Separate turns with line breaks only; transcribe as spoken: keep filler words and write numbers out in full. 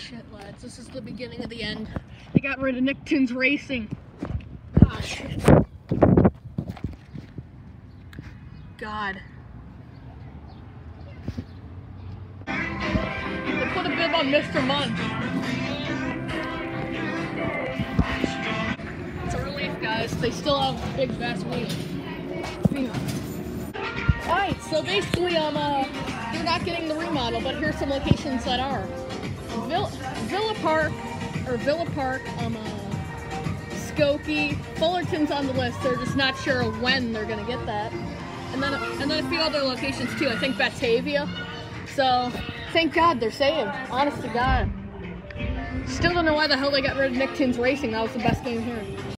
shit, lads. This is the beginning of the end. They got rid of Nicktoons Racing. Gosh. God. They put a bib on Mister Munch. It's a relief, guys. They still have big, vast wheels. Alright, so basically, um, uh, they're not getting the remodel, but here's some locations that are. Villa, Villa Park, or Villa Park, um, uh, Skokie, Fullerton's on the list. They're just not sure when they're gonna get that. And then, and then a few other locations too. I think Batavia. So, thank God they're saved. Honest to God. Still don't know why the hell they got rid of Nicktoons Racing. That was the best game here.